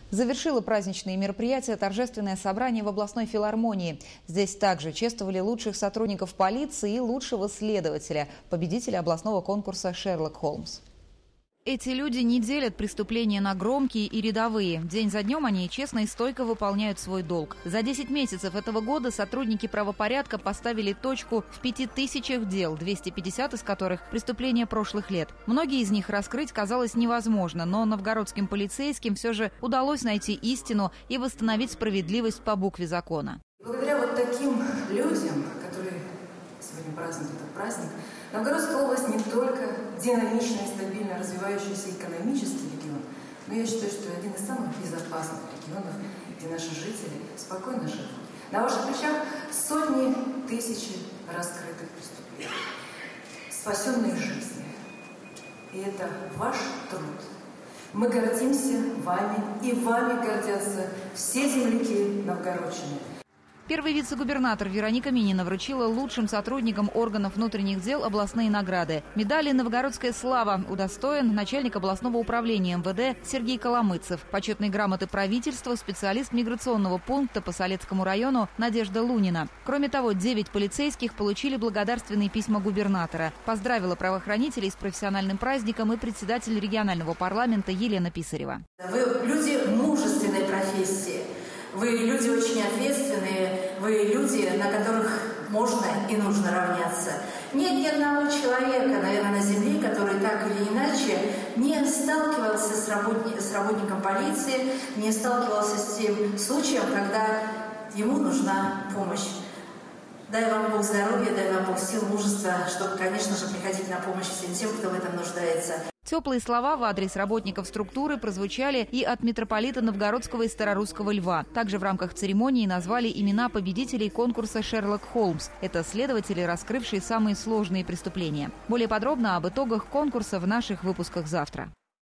Завершило праздничные мероприятия торжественное собрание в областной филармонии. Здесь также чествовали лучших сотрудников полиции и лучшего следователя, победителя областного конкурса «Шерлок Холмс». Эти люди не делят преступления на громкие и рядовые. День за днем они честно и стойко выполняют свой долг. За 10 месяцев этого года сотрудники правопорядка поставили точку в 5000 дел, 250 из которых – преступления прошлых лет. Многие из них раскрыть казалось невозможно, но новгородским полицейским все же удалось найти истину и восстановить справедливость по букве закона. Благодаря вот таким людям, которые сегодня празднуют этот праздник, Новгородская область не только динамично и стабильно развивающийся экономический регион, но я считаю, что один из самых безопасных регионов, где наши жители спокойно живут. На ваших плечах сотни тысяч раскрытых преступлений, спасенные жизни. И это ваш труд. Мы гордимся вами, и вами гордятся все земляки новгородчины. Первый вице-губернатор Вероника Минина вручила лучшим сотрудникам органов внутренних дел областные награды. Медали «Новгородская слава» удостоен начальник областного управления МВД Сергей Коломыцев. Почетные грамоты правительства специалист миграционного пункта по Солецкому району Надежда Лунина. Кроме того, 9 полицейских получили благодарственные письма губернатора. Поздравила правоохранителей с профессиональным праздником и председатель регионального парламента Елена Писарева. Вы люди мужественной профессии. Вы люди очень ответственные, вы люди, на которых можно и нужно равняться. Нет ни одного человека, наверное, на земле, который так или иначе не сталкивался с работником полиции, не сталкивался с тем случаем, когда ему нужна помощь. Дай вам Бог здоровья, дай вам Бог сил, мужества, чтобы, конечно же, приходить на помощь всем тем, кто в этом нуждается. Теплые слова в адрес работников структуры прозвучали и от митрополита Новгородского и Старорусского Льва. Также в рамках церемонии назвали имена победителей конкурса «Шерлок Холмс». Это следователи, раскрывшие самые сложные преступления. Более подробно об итогах конкурса в наших выпусках завтра.